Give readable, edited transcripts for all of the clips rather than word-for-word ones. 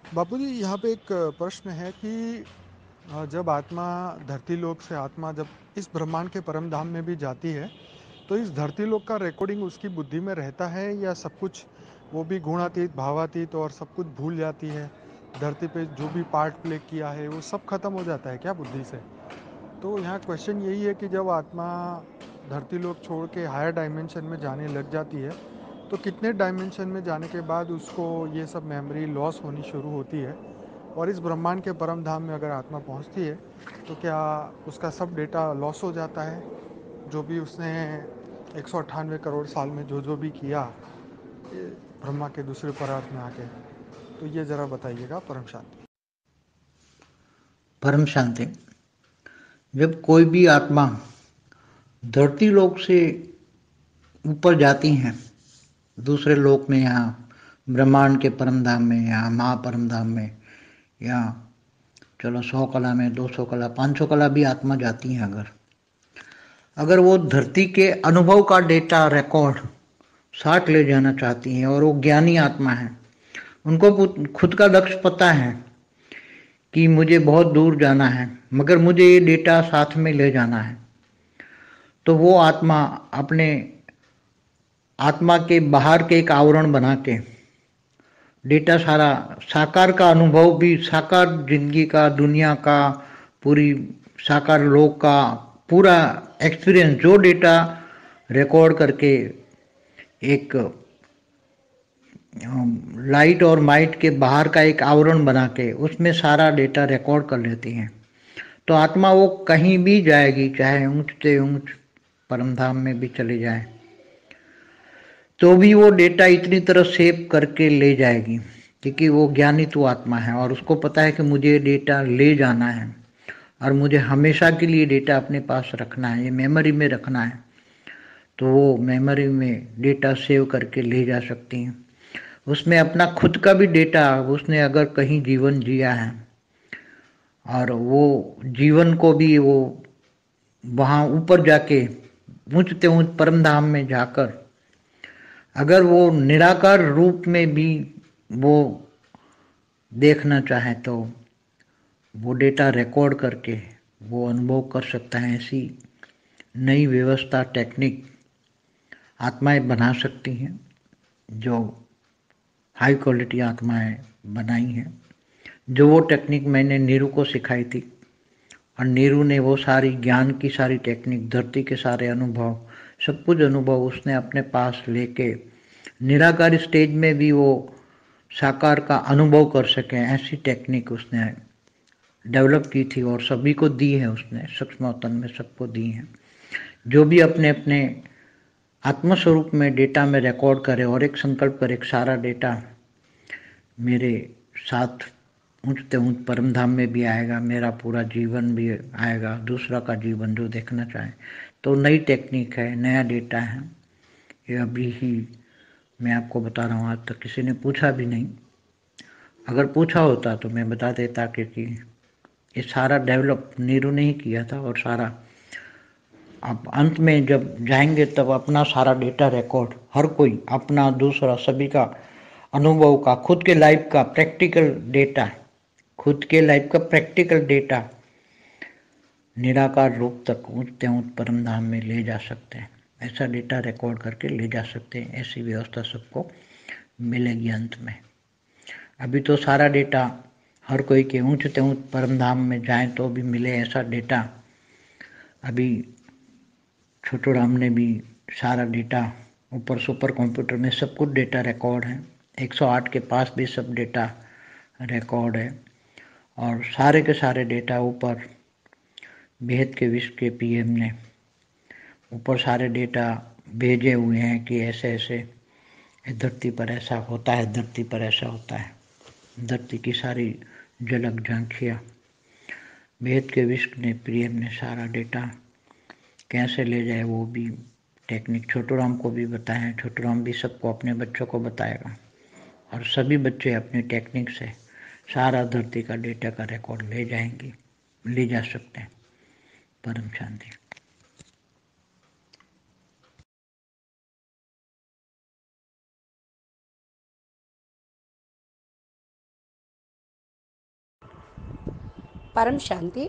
बापूजी, यहाँ पे एक प्रश्न है कि जब आत्मा धरती लोक से आत्मा जब इस ब्रह्मांड के परम धाम में भी जाती है, तो इस धरती लोक का रिकॉर्डिंग उसकी बुद्धि में रहता है या सब कुछ वो भी गुणातीत भावातीत और सब कुछ भूल जाती है? धरती पे जो भी पार्ट प्ले किया है वो सब खत्म हो जाता है क्या बुद्धि से? तो यहाँ क्वेश्चन यही है कि जब आत्मा धरती लोक छोड़ के हायर डायमेंशन में जाने लग जाती है, तो कितने डायमेंशन में जाने के बाद उसको ये सब मेमोरी लॉस होनी शुरू होती है? और इस ब्रह्मांड के परम धाम में अगर आत्मा पहुंचती है, तो क्या उसका सब डेटा लॉस हो जाता है, जो भी उसने 198 करोड़ साल में जो जो भी किया ये ब्रह्मा के दूसरे परार्थ में आके? तो ये ज़रा बताइएगा। परम शांति। परम शांति। जब कोई भी आत्मा धरती लोक से ऊपर जाती हैं दूसरे लोक में, यहाँ ब्रह्मांड के परम धाम में, यहाँ महापरम धाम में, या चलो 100 कला में, 200 कला, 500 कला भी आत्मा जाती हैं, अगर अगर वो धरती के अनुभव का डेटा रिकॉर्ड साथ ले जाना चाहती हैं, और वो ज्ञानी आत्मा है, उनको खुद का लक्ष्य पता है कि मुझे बहुत दूर जाना है, मगर मुझे ये डेटा साथ में ले जाना है, तो वो आत्मा अपने आत्मा के बाहर के एक आवरण बना के डेटा सारा साकार का अनुभव भी, साकार जिंदगी का, दुनिया का, पूरी साकार लोक का पूरा एक्सपीरियंस, जो डेटा रिकॉर्ड करके एक लाइट और माइट के बाहर का एक आवरण बना के उसमें सारा डेटा रिकॉर्ड कर लेती हैं, तो आत्मा वो कहीं भी जाएगी, चाहे ऊंच से ऊंच परम धाम में भी चले जाए, तो भी वो डेटा इतनी तरह सेव करके ले जाएगी, क्योंकि वो ज्ञानी तो आत्मा है और उसको पता है कि मुझे डेटा ले जाना है और मुझे हमेशा के लिए डेटा अपने पास रखना है, ये मेमोरी में रखना है, तो वो मेमोरी में डेटा सेव करके ले जा सकती हैं। उसमें अपना खुद का भी डेटा, उसने अगर कहीं जीवन जिया है और वो जीवन को भी वो वहाँ ऊपर जाके ऊंचते ऊंच परम धाम में जाकर अगर वो निराकार रूप में भी वो देखना चाहे, तो वो डेटा रिकॉर्ड करके वो अनुभव कर सकता है। ऐसी नई व्यवस्था, टेक्निक आत्माएं बना सकती हैं, जो हाई क्वालिटी आत्माएं बनाई हैं। जो वो टेक्निक मैंने नीरू को सिखाई थी, और नीरू ने वो सारी ज्ञान की सारी टेक्निक, धरती के सारे अनुभव, सब कुछ अनुभव उसने अपने पास लेके निराकार स्टेज में भी वो साकार का अनुभव कर सके, ऐसी टेक्निक उसने डेवलप की थी और सभी को दी है, उसने सूक्ष्मतन में सबको दी है। जो भी अपने अपने आत्मस्वरूप में डेटा में रिकॉर्ड करे और एक संकल्प करे, एक सारा डेटा मेरे साथ ऊंचते ऊंच परम धाम में भी आएगा, मेरा पूरा जीवन भी आएगा, दूसरा का जीवन जो देखना चाहे, तो नई टेक्निक है, नया डेटा है। ये अभी ही मैं आपको बता रहा हूँ, आज तक किसी ने पूछा भी नहीं। अगर पूछा होता तो मैं बता देता, क्योंकि ये सारा डेवलप नीरू ने ही किया था, और सारा अब अंत में जब जाएंगे तब अपना सारा डेटा रिकॉर्ड, हर कोई अपना, दूसरा, सभी का अनुभव का, खुद के लाइफ का प्रैक्टिकल डेटा, खुद के लाइफ का प्रैक्टिकल डेटा निराकार रूप तक ऊंचते ऊंच परम धाम में ले जा सकते हैं। ऐसा डेटा रिकॉर्ड करके ले जा सकते हैं, ऐसी व्यवस्था सबको मिलेगी अंत में। अभी तो सारा डेटा हर कोई के ऊंचते ऊंच परम धाम में जाए तो भी मिले, ऐसा डेटा अभी छोटू राम ने भी सारा डेटा ऊपर सुपर कंप्यूटर में सब कुछ डेटा रिकॉर्ड है, 108 के पास भी सब डेटा रिकॉर्ड है, और सारे के सारे डेटा ऊपर बेहद के विश्व के पीएम ने ऊपर सारे डेटा भेजे हुए हैं कि ऐसे ऐसे धरती पर ऐसा होता है, धरती पर ऐसा होता है। धरती की सारी झलक झांकियाँ बेहद के विश्व ने, पीएम ने सारा डेटा कैसे ले जाए वो भी टेक्निक छोटू राम को भी बताया। छोटू राम भी सबको, अपने बच्चों को बताएगा, और सभी बच्चे अपनी टेक्निक से सारा धरती का डेटा का रिकॉर्ड ले जाएंगे, ले जा सकते हैं। परम शांति। పరం శాంతి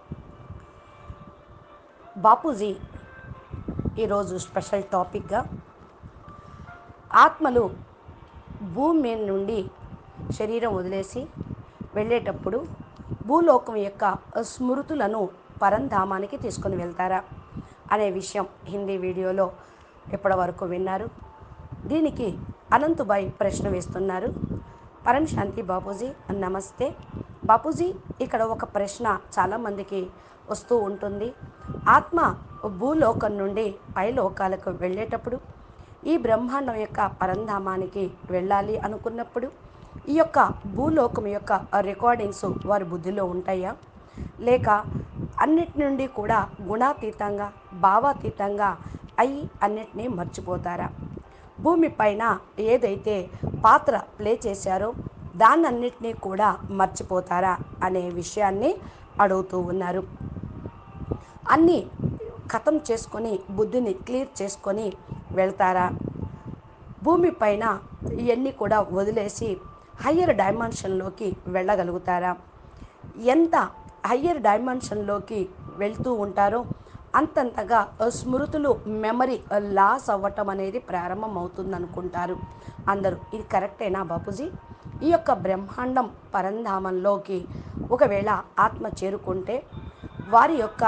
బాపూజీ ఈరోజు స్పెషల్ టాపిక్గా ఆత్మలు భూమి మీద నుండి శరీరం వదిలేసి వెళ్ళేటప్పుడు భూలోకం యొక్క స్మృతులను పరంధామానికి తీసుకొని వెళ్తారా అనే విషయం హిందీ వీడియోలో ఇప్పటివరకు విన్నారు. దీనికి అనంతుబాయ్ ప్రశ్న వేస్తున్నారు. పరం శాంతి బాపూజీ, నమస్తే బాపూజీ. ఇక్కడ ఒక ప్రశ్న చాలామందికి వస్తూ ఉంటుంది. ఆత్మ భూలోకం నుండి పైలోకాలకు వెళ్ళేటప్పుడు ఈ బ్రహ్మాండం యొక్క పరంధామానికి వెళ్ళాలి అనుకున్నప్పుడు ఈ యొక్క భూలోకం యొక్క రికార్డింగ్స్ వారి బుద్ధిలో ఉంటాయా, లేక అన్నిటి నుండి కూడా గుణాతీతంగా భావాతీతంగా అయి అన్నిటినీ మర్చిపోతారా? భూమి పైన ఏదైతే పాత్ర ప్లే చేశారో దాన్నన్నిటినీ కూడా మర్చిపోతారా అనే విషయాన్ని అడుగుతూ ఉన్నారు. అన్నీ ఖతం చేసుకొని బుద్ధిని క్లియర్ చేసుకొని వెళ్తారా? భూమి పైన ఇవన్నీ కూడా వదిలేసి హయ్యర్ డైమెన్షన్లోకి వెళ్ళగలుగుతారా? ఎంత హయ్యర్ డైమెన్షన్లోకి వెళ్తూ ఉంటారో అంతంతగా స్మృతులు మెమరీ లాస్ అవ్వటం అనేది ప్రారంభం అవుతుంది అనుకుంటారు అందరూ. ఇది కరెక్టేనా బాపూజీ? ఈ యొక్క బ్రహ్మాండం పరంధామంలోకి ఒకవేళ ఆత్మ చేరుకుంటే వారి యొక్క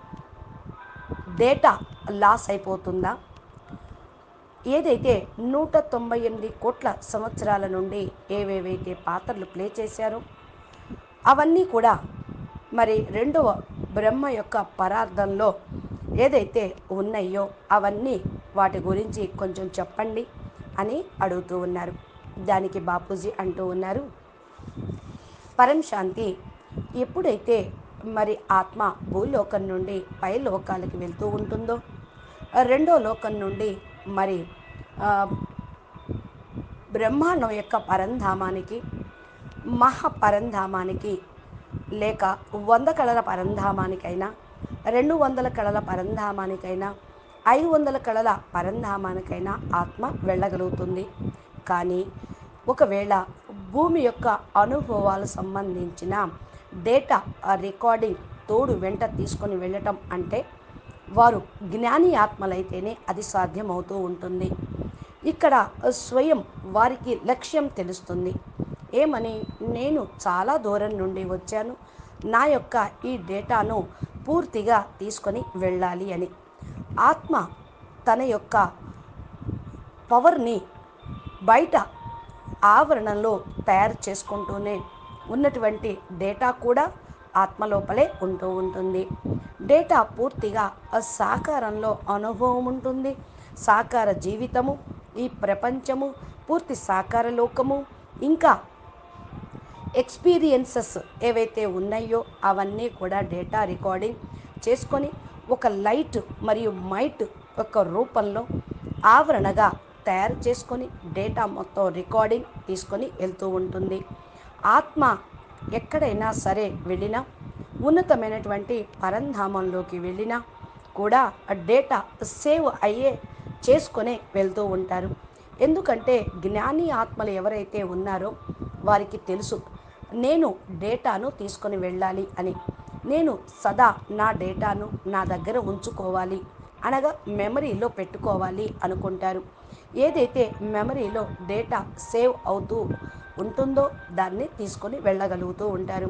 డేటా లాస్ అయిపోతుందా? ఏదైతే 198 కోట్ల సంవత్సరాల నుండి ఏవేవైతే పాత్రలు ప్లే చేశారో అవన్నీ కూడా మరి రెండవ బ్రహ్మ యొక్క పరార్థంలో ఏదైతే ఉన్నాయో అవన్నీ వాటి గురించి కొంచెం చెప్పండి అని అడుగుతూ ఉన్నారు. దానికి బాపూజీ అంటూ ఉన్నారు, పరం శాంతి, ఎప్పుడైతే మరి ఆత్మ భూలోకం నుండి పై లోకాలకి వెళ్తూ ఉంటుందో రెండో లోకం నుండి మరి బ్రహ్మాండం యొక్క పరంధామానికి, మహాపరంధామానికి, లేక 100 కళల పరంధామానికైనా 200 కళల పరంధామానికైనా 500 కళల పరంధామానికైనా ఆత్మ వెళ్ళగలుగుతుంది. కానీ ఒకవేళ భూమి యొక్క అనుభవాలకు సంబంధించిన డేటా రికార్డింగ్ తోడు వెంట తీసుకొని వెళ్ళటం అంటే వారు జ్ఞాని ఆత్మలైతేనే అది సాధ్యమవుతూ ఉంటుంది. ఇక్కడ స్వయం వారికి లక్ష్యం తెలుస్తుంది. ఏమని? నేను చాలా దూరం నుండి వచ్చాను, నా యొక్క ఈ డేటాను పూర్తిగా తీసుకొని వెళ్ళాలి అని. ఆత్మ తన యొక్క పవర్ని బయట ఆవరణలో తయారు చేసుకుంటూనే ఉన్నటువంటి డేటా కూడా ఆత్మ లోపలే ఉంటూ ఉంటుంది. డేటా పూర్తిగా సాకారంలో అనుభవం ఉంటుంది. సాకార జీవితము, ఈ ప్రపంచము, పూర్తి సాకార లోకము, ఇంకా ఎక్స్పీరియన్సెస్ ఏవైతే ఉన్నాయో అవన్నీ కూడా డేటా రికార్డింగ్ చేసుకొని ఒక లైట్ మరియు మైట్ యొక్క రూపంలో ఆవరణగా తయారు చేసుకొని డేటా మొత్తం రికార్డింగ్ తీసుకొని వెళ్తూ ఉంటుంది. ఆత్మ ఎక్కడైనా సరే వెళ్ళినా, ఉన్నతమైనటువంటి పరంధామంలోకి వెళ్ళినా కూడా ఆ డేటా సేవ్ అయ్యే చేసుకొనే వెళ్తూ ఉంటారు. ఎందుకంటే జ్ఞాని ఆత్మలు ఎవరైతే ఉన్నారో వారికి తెలుసు నేను డేటాను తీసుకొని వెళ్ళాలి అని. నేను సదా నా డేటాను నా దగ్గర ఉంచుకోవాలి, అనగా మెమరీలో పెట్టుకోవాలి అనుకుంటారు. ఏదైతే మెమరీలో డేటా సేవ్ అవుతూ ఉంటుందో దాన్ని తీసుకొని వెళ్ళగలుగుతూ ఉంటారు.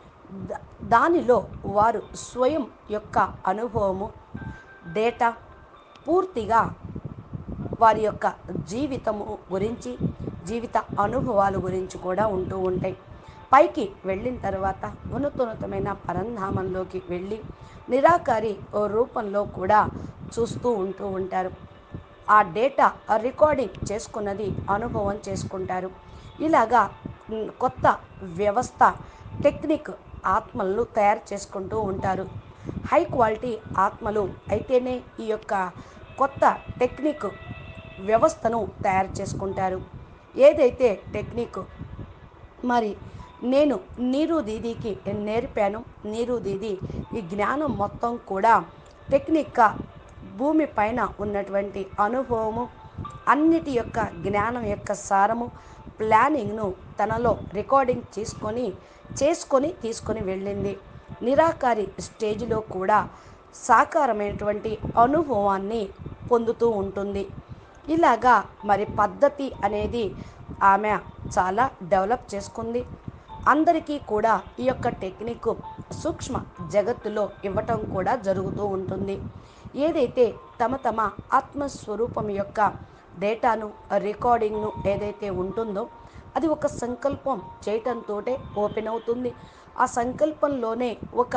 దానిలో వారు స్వయం యొక్క అనుభవము, డేటా పూర్తిగా వారి యొక్క జీవితము గురించి, జీవిత అనుభవాల గురించి కూడా ఉంటూ ఉంటాయి. పైకి వెళ్ళిన తర్వాత ఉన్నతోన్నతమైన పరంధామంలోకి వెళ్ళి నిరాకారి రూపంలో కూడా చూస్తూ ఉంటూ ఉంటారు. ఆ డేటా రికార్డింగ్ చేసుకున్నది అనుభవం చేసుకుంటారు. ఇలాగా కొత్త వ్యవస్థ టెక్నిక్ ఆత్మలను తయారు చేసుకుంటూ ఉంటారు. హై క్వాలిటీ ఆత్మలు అయితేనే ఈ యొక్క కొత్త టెక్నిక్ వ్యవస్థను తయారు చేసుకుంటారు. ఏదైతే టెక్నిక్ మరి నేను నీరు దీదీకి నేర్పాను, నీరు దీదీ ఈ జ్ఞానం మొత్తం కూడా టెక్నిక్గా భూమి పైన ఉన్నటువంటి అనుభవము, అన్నిటి యొక్క జ్ఞానం యొక్క సారము, ప్లానింగ్ను తనలో రికార్డింగ్ చేసుకొని తీసుకొని వెళ్ళింది. నిరాకారి స్టేజ్లో కూడా సాకారమైనటువంటి అనుభవాన్ని పొందుతూ ఉంటుంది. ఇలాగా మరి పద్ధతి అనేది ఆమె చాలా డెవలప్ చేసుకుంది. అందరికీ కూడా ఈ యొక్క టెక్నిక్ సూక్ష్మ జగత్తులో ఇవ్వటం కూడా జరుగుతూ ఉంటుంది. ఏదైతే తమ తమ ఆత్మస్వరూపం యొక్క డేటాను రికార్డింగ్ను ఏదైతే ఉంటుందో అది ఒక సంకల్పం చేయటంతో ఓపెన్ అవుతుంది. ఆ సంకల్పంలోనే ఒక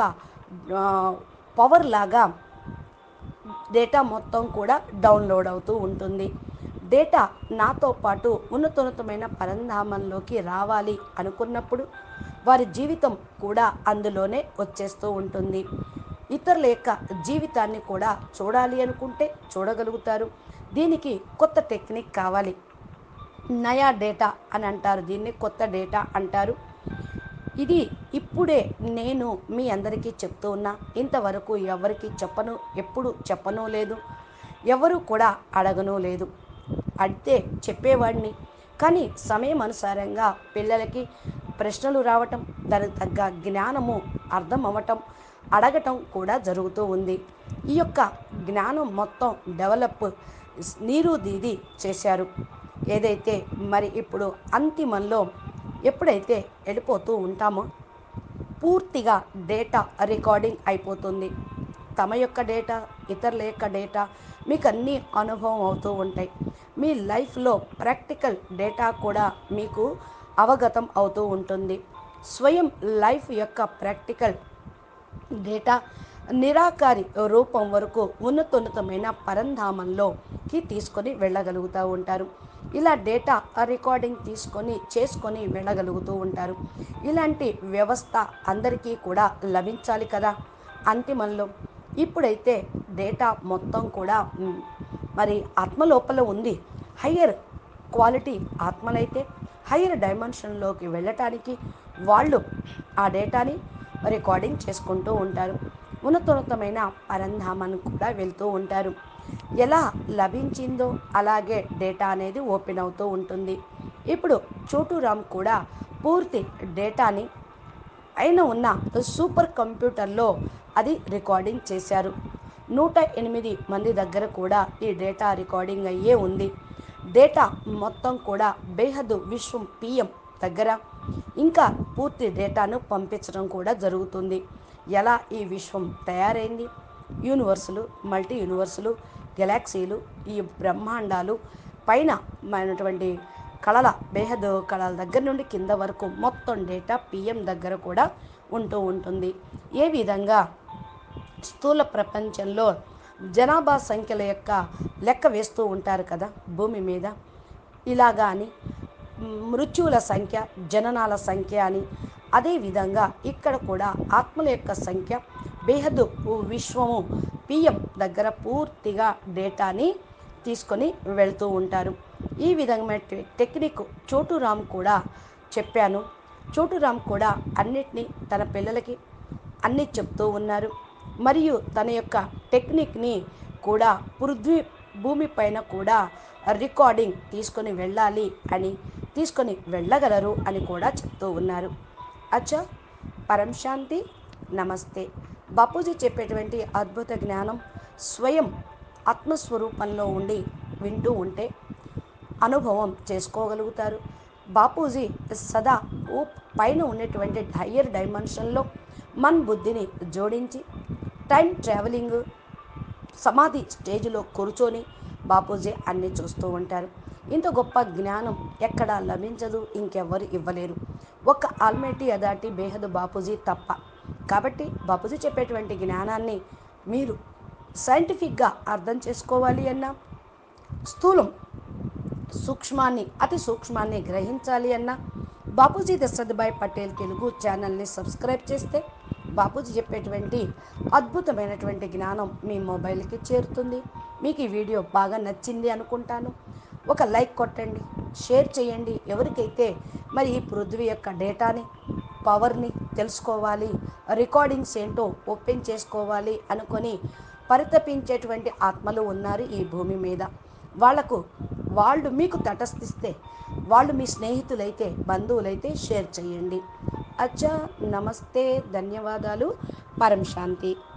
పవర్ లాగా డేటా మొత్తం కూడా డౌన్లోడ్ అవుతూ ఉంటుంది. డేటా నాతో పాటు ఉన్నతోన్నతమైన పరంధామంలోకి రావాలి అనుకున్నప్పుడు వారి జీవితం కూడా అందులోనే వచ్చేస్తూ ఉంటుంది. ఇతరుల యొక్క జీవితాన్ని కూడా చూడాలి అనుకుంటే చూడగలుగుతారు. దీనికి కొత్త టెక్నిక్ కావాలి. నయా డేటా అని అంటారు, దీన్ని కొత్త డేటా అంటారు. ఇది ఇప్పుడే నేను మీ అందరికీ చెప్తూ ఉన్నా. ఇంతవరకు ఎవరికి చెప్పను, ఎప్పుడు చెప్పను లేదు, ఎవరు కూడా అడగను లేదు. అడిగితే చెప్పేవాడిని, కానీ సమయం అనుసారంగా పిల్లలకి ప్రశ్నలు రావటం, దానికి తగ్గ జ్ఞానము అర్థం అవ్వటం, అడగటం కూడా జరుగుతూ ఉంది. ఈ యొక్క జ్ఞానం మొత్తం డెవలప్ నీరు దీది చేశారు. ఏదైతే మరి ఇప్పుడు అంతిమంలో ఎప్పుడైతే వెళ్ళిపోతూ ఉంటామో పూర్తిగా డేటా రికార్డింగ్ అయిపోతుంది. తమ యొక్క డేటా, ఇతరుల యొక్క డేటా మీకు అన్నీ అనుభవం అవుతూ ఉంటాయి. మీ లైఫ్లో ప్రాక్టికల్ డేటా కూడా మీకు అవగతం అవుతూ ఉంటుంది. స్వయం లైఫ్ యొక్క ప్రాక్టికల్ డేటా నిరాకారి రూపం వరకు ఉన్నతోన్నతమైన పరంధామంలోకి తీసుకొని వెళ్ళగలుగుతూ ఉంటారు. ఇలా డేటా రికార్డింగ్ చేసుకొని వెళ్ళగలుగుతూ ఉంటారు. ఇలాంటి వ్యవస్థ అందరికీ కూడా లభించాలి కదా అంతిమంలో. ఇప్పుడైతే డేటా మొత్తం కూడా మరి ఆత్మ లోపల ఉంది. హయ్యర్ క్వాలిటీ ఆత్మలైతే హయ్యర్ డైమెన్షన్లోకి వెళ్ళటానికి వాళ్ళు ఆ డేటాని రికార్డింగ్ చేసుకుంటూ ఉంటారు. ఉన్నతోన్నతమైన పరంధామానికి కూడా వెళ్తూ ఉంటారు. ఎలా లభించిందో అలాగే డేటా అనేది ఓపెన్ అవుతూ ఉంటుంది. ఇప్పుడు చోటురామ్ కూడా పూర్తి డేటాని పైన ఉన్న సూపర్ కంప్యూటర్లో అది రికార్డింగ్ చేశారు. 108 మంది దగ్గర కూడా ఈ డేటా రికార్డింగ్ అయ్యే ఉంది. డేటా మొత్తం కూడా బేహద్ విశ్వం పిఎం దగ్గర ఇంకా పూర్తి డేటాను పంపించడం కూడా జరుగుతుంది. ఎలా ఈ విశ్వం తయారైంది, యూనివర్సులు, మల్టీ యూనివర్సులు, గెలాక్సీలు, ఈ బ్రహ్మాండాలు పైన మనటువంటి కళల బేహద్ కళల దగ్గర నుండి కింద వరకు మొత్తం డేటా పిఎం దగ్గర కూడా ఉంటూ ఉంటుంది. ఏ విధంగా స్థూల ప్రపంచంలో జనాభా సంఖ్యల యొక్క లెక్క వేస్తూ ఉంటారు కదా భూమి మీద, ఇలాగా అని మృత్యువుల సంఖ్య, జననాల సంఖ్య అని, అదేవిధంగా ఇక్కడ కూడా ఆత్మల యొక్క సంఖ్య బేహద్దు విశ్వము పిఎం దగ్గర పూర్తిగా డేటాని తీసుకొని వెళ్తూ ఉంటారు. ఈ విధమైన టెక్నిక్ చోటురామ్ కూడా చెప్పాను. చోటురామ్ కూడా అన్నిటినీ తన పిల్లలకి అన్నీ చెప్తూ ఉన్నారు. మరియు తన యొక్క టెక్నిక్ని కూడా భూమి పైన కూడా రికార్డింగ్ తీసుకొని వెళ్ళాలి అని, తీసుకొని వెళ్ళగలరు అని కూడా చెప్తూ ఉన్నారు. అచ్చా, పరం శాంతి, నమస్తే. బాపూజీ చెప్పేటువంటి అద్భుత జ్ఞానం స్వయం ఆత్మస్వరూపంలో ఉండి వింటూ ఉంటే అనుభవం చేసుకోగలుగుతారు. బాపూజీ సదా పైన ఉన్నటువంటి హయ్యర్ డైమెన్షన్లో మన బుద్ధిని జోడించి టైం ట్రావెలింగ్ సమాధి స్టేజ్లో కూర్చొని బాపూజీ అన్నీ చూస్తూ ఉంటారు. ఇంత గొప్ప జ్ఞానం ఎక్కడా లభించదు, ఇంకెవ్వరు ఇవ్వలేరు. ఒక్క ఆల్మైటీ అదాటి బేహద్ బాపూజీ తప్ప. కాబట్టి బాపూజీ చెప్పేటువంటి జ్ఞానాన్ని మీరు సైంటిఫిక్గా అర్థం చేసుకోవాలి అన్నా, స్థూలం సూక్ష్మాన్ని అతి సూక్ష్మాన్ని గ్రహించాలి అన్నా బాపూజీ దశరథభాయ్ పటేల్ తెలుగు ఛానల్ని సబ్స్క్రైబ్ చేస్తే బాపూజీ చెప్పేటువంటి అద్భుతమైనటువంటి జ్ఞానం మీ మొబైల్కి చేరుతుంది. మీకు ఈ వీడియో బాగా నచ్చింది అనుకుంటాను. ఒక లైక్ కొట్టండి, షేర్ చేయండి. ఎవరికైతే మరి ఈ పృథ్వీ యొక్క డేటాని, పవర్ని తెలుసుకోవాలి, రికార్డింగ్స్ ఏంటో ఓపెన్ చేసుకోవాలి అనుకొని పరితపించేటువంటి ఆత్మలు ఉన్నారు ఈ భూమి మీద. వాళ్ళు మీకు తటస్థిస్తే, వాళ్ళు మీ స్నేహితులైతే, బంధువులైతే షేర్ చేయండి. అచ్చా. నమస్తే, ధన్యవాదాలు. పరం శాంతి.